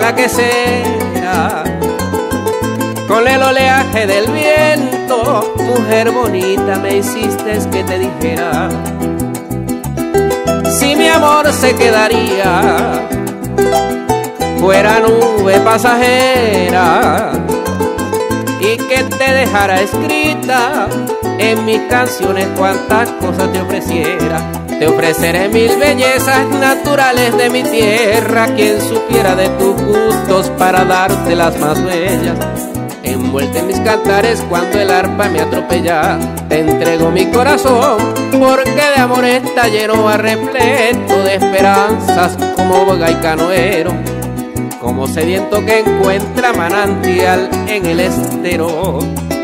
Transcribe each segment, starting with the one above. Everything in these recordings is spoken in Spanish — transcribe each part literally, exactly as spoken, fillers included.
la que será, con el oleaje del viento, mujer bonita, me hiciste que te dijera si mi amor se quedaría, fuera nube pasajera, y que te dejara escrita en mis canciones cuantas cosas te ofreciera. Te ofreceré mil bellezas naturales de mi tierra, quien supiera de tus gustos para darte las más bellas. Envuelta en mis cantares cuando el arpa me atropella, te entrego mi corazón, porque de amor está lleno a repleto de esperanzas, como boga y canoero, como sediento que encuentra manantial en el estero.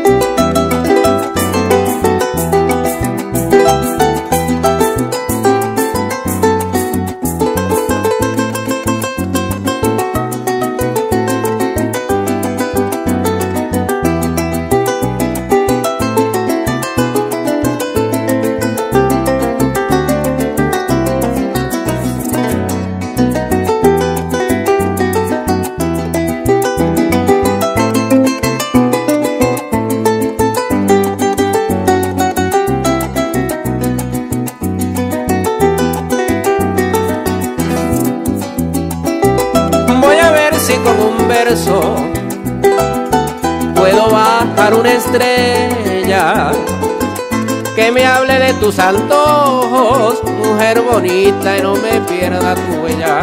Si con un verso puedo bajar una estrella que me hable de tus antojos, mujer bonita, y no me pierda tu huella.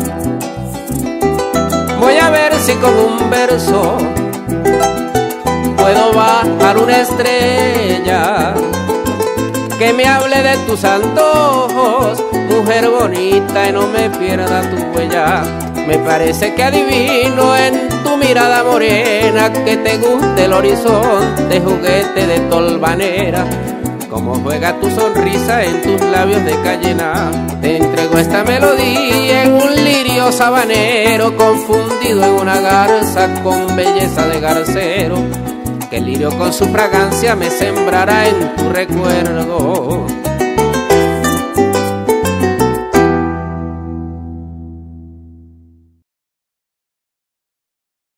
Voy a ver si con un verso puedo bajar una estrella que me hable de tus antojos, mujer bonita, y no me pierda tu huella. Me parece que adivino en tu mirada morena que te guste el horizonte, juguete de tolvanera, como juega tu sonrisa en tus labios de cayena. Te entrego esta melodía en un lirio sabanero, confundido en una garza con belleza de garcero, que el lirio con su fragancia me sembrará en tu recuerdo.